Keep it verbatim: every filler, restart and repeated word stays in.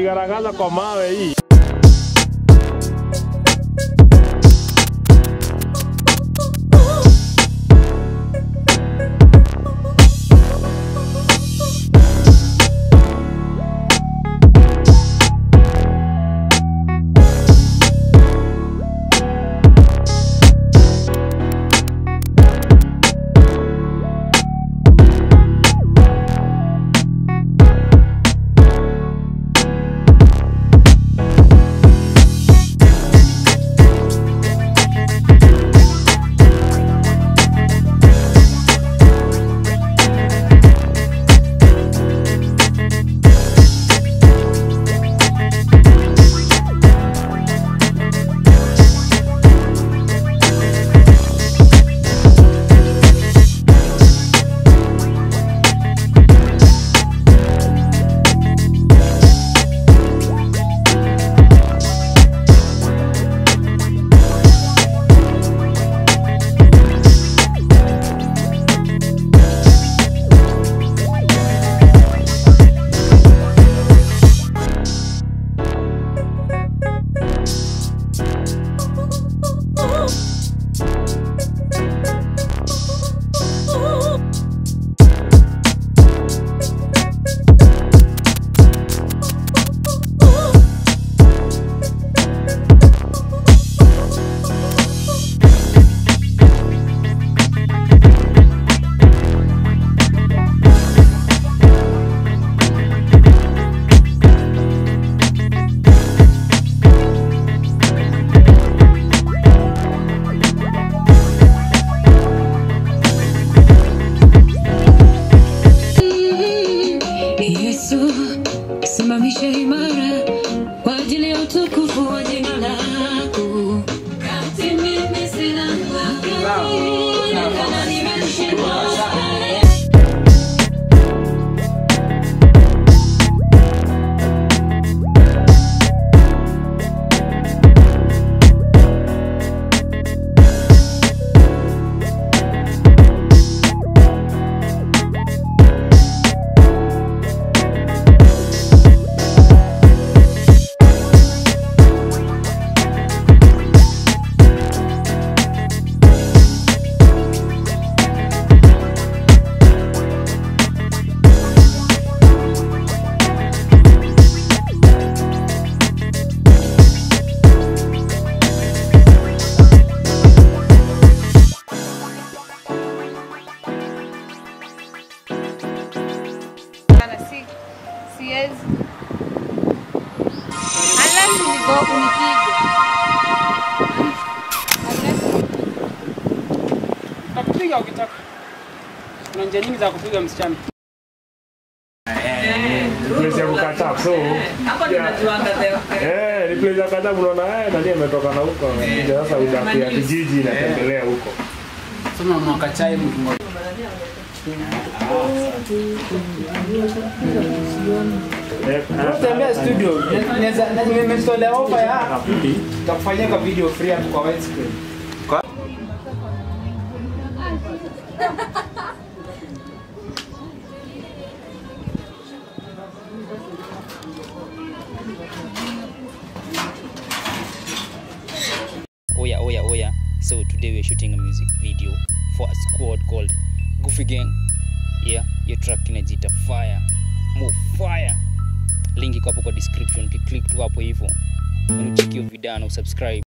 Ukigaragaza kwa mawe hii. Simamisha imara kwa ajili ya utukufu wa jina lako. Kati mimi sina nguvu, kama nimeshindwa. Yes. Unless you go unipiga. Takupiga ukitaka. Kuna njia nyingi za kupiga msichana. Eh, place ya kukataa so. Hapo tunajuanga leo. Eh, ni place ya kukataa unaona eh ndio ametoka na huko. Ndio sasa udapia kijiji na tembelea huko. Sema mwaka chai mtu mmoja. Tembea studio. Naweza nimemstolea offer ya tutakufanyia kwa video free hapo kwa widescreen. Oh yeah, oh yeah, oh yeah. So today we're shooting a music video for a squad called Goofy Gang. Yeah, your track inajita Fire. More fire. Link iko hapo kwa description. Click tu hapo hivyo. Unacheki video na usubscribe.